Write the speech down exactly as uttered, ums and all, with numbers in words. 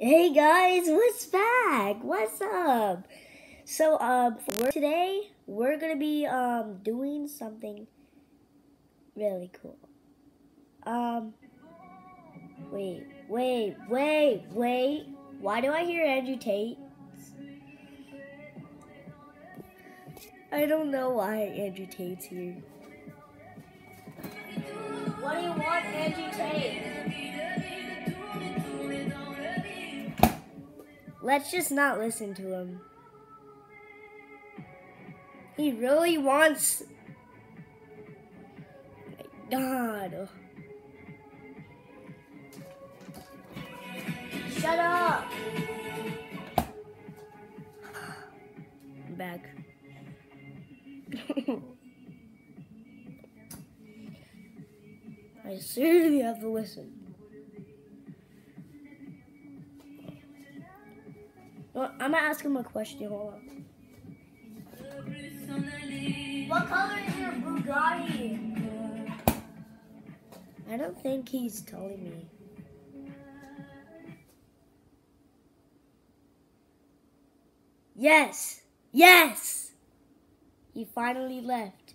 Hey guys, what's back? What's up? So um for today we're gonna be um doing something really cool. Um wait, wait, wait, wait. Why do I hear Andrew Tates? I don't know why Andrew Tate's here. What do you want, Andrew Tate? Let's just not listen to him. He really wants... Oh my God. Shut up! I'm back. I seriously have to listen. Well, I'm gonna ask him a question. Hold on. What color is your Bugatti? I don't think he's telling me. Yes! Yes! He finally left.